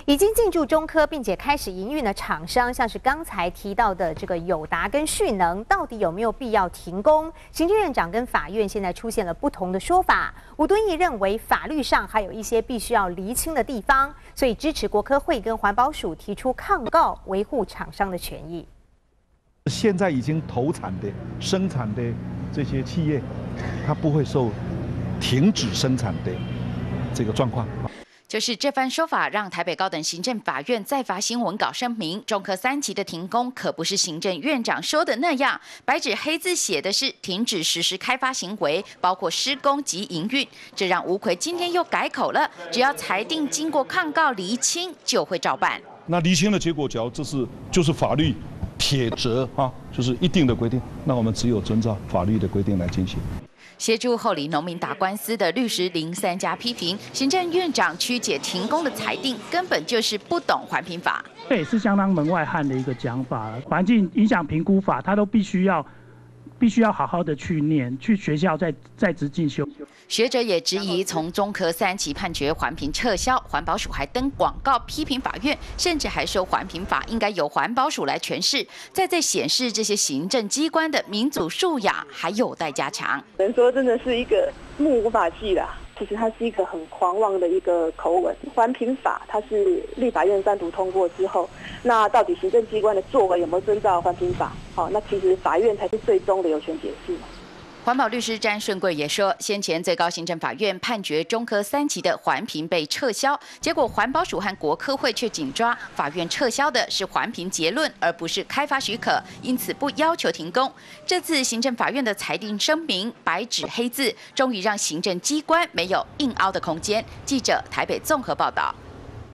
已经进驻中科并且开始营运的厂商，像是刚才提到的这个友达跟蓄能，到底有没有必要停工？行政院长跟法院现在出现了不同的说法。吴敦义认为法律上还有一些必须要厘清的地方，所以支持国科会跟环保署提出抗告，维护厂商的权益。 现在已经投产的、生产的这些企业，它不会受停止生产的这个状况。 就是这番说法，让台北高等行政法院再发新闻稿声明，中科3期的停工可不是行政院长说的那样，白纸黑字写的是停止实施开发行为，包括施工及营运。这让吴奎今天又改口了，只要裁定经过抗告厘清，就会照办。 那厘清的结果，只要就是法律铁则啊，就是一定的规定，那我们只有遵照法律的规定来进行。 协助后里农民打官司的律师林三家批评，行政院长曲解停工的裁定，根本就是不懂环评法。 这也是相当门外汉的一个讲法了。环境影响评估法，他都必须要好好的去念，去学校在职进修。 学者也质疑，从中科3期判决环评撤销，环保署还登广告批评法院，甚至还说环评法应该由环保署来诠释，在显示这些行政机关的民主素养还有待加强。 能说真的是一个目无法纪啦。其实它是一个很狂妄的一个口吻。环评法它是立法院3读通过之后，那到底行政机关的作为有没有遵照环评法？好，那其实法院才是最终的有权解释。 环保律师詹顺贵也说，先前最高行政法院判决中科3期的环评被撤销，结果环保署和国科会却紧抓，法院撤销的是环评结论，而不是开发许可，因此不要求停工。这次行政法院的裁定声明，白纸黑字，终于让行政机关没有硬凹的空间。记者台北综合报道。